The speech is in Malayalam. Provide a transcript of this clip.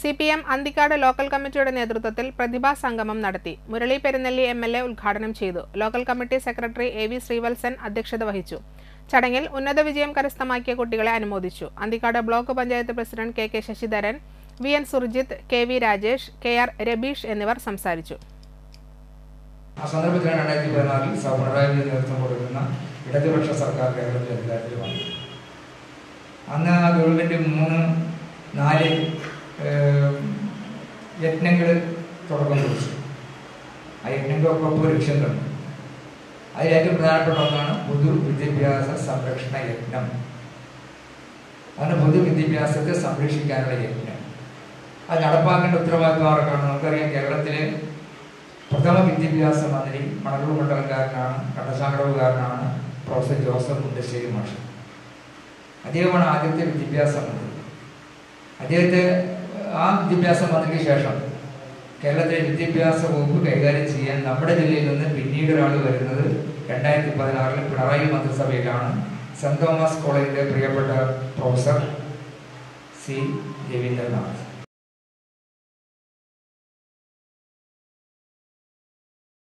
CPM അന്തിക്കാട് ലോക്കൽ കമ്മിറ്റിയുടെ നേതൃത്വത്തിൽ പ്രതിഭാ സംഗമം നടത്തി. മുരളി പെരുന്നെല്ലി MLA ഉദ്ഘാടനം ചെയ്തു. Local committee secretary AV Srivalsan അധ്യക്ഷത വഹിച്ചു. ചടങ്ങിൽ ഉന്നത വിജയം കരസ്ഥമാക്കിയ കുട്ടികളെ അനുമോദിച്ചു. Anthikad block panchayat president KK Sasidharan, VN Surjith, KV Rajesh, KR Rabeesh എന്നിവർ സംസാരിച്ചു. ഇടതുപക്ഷ സർക്കാർ കേരളത്തിൽ അധികാരത്തിൽ വന്നു. അന്ന് ആ ഗവൺമെൻറ് 3-4 യജ്ഞങ്ങൾ തുടക്കം കുറിച്ചു. ആ യജ്ഞങ്ങളൊക്കെ ഇപ്പോൾ ലക്ഷ്യം കണ്ടു. അതിലേറ്റവും പ്രധാനപ്പെട്ട ഒന്നാണ് പൊതുവിദ്യാഭ്യാസ സംരക്ഷണ യജ്ഞം. അങ്ങനെ പൊതുവിദ്യാഭ്യാസത്തെ സംരക്ഷിക്കാനുള്ള യജ്ഞം അത് നടപ്പാക്കേണ്ട ഉത്തരവാദിത്വം ആർക്കാണ്? നമുക്കറിയാം, കേരളത്തിലെ പ്രഥമ വിദ്യാഭ്യാസ മന്ത്രി മണലൂർ മണ്ഡലംകാരനാണ്, കടച്ചാങ്കടവുകാരനാണ് പ്രൊഫസർ ജോസഫ് മുണ്ടശ്ശേരി മാഷ്. അദ്ദേഹമാണ് ആദ്യത്തെ വിദ്യാഭ്യാസ മന്ത്രി. അദ്ദേഹത്തെ ആ വിദ്യാഭ്യാസ മന്ത്രിക്ക് ശേഷം കേരളത്തിലെ വിദ്യാഭ്യാസ വകുപ്പ് കൈകാര്യം ചെയ്യാൻ നമ്മുടെ ജില്ലയിൽ നിന്ന് പിന്നീട് ഒരാൾ വരുന്നത് 2016 പിണറായി മന്ത്രിസഭയിലാണ്. സെന്റ് തോമസ് കോളേജിലെ പ്രിയപ്പെട്ട പ്രൊഫസർ C. രവീന്ദ്രനാഥ്.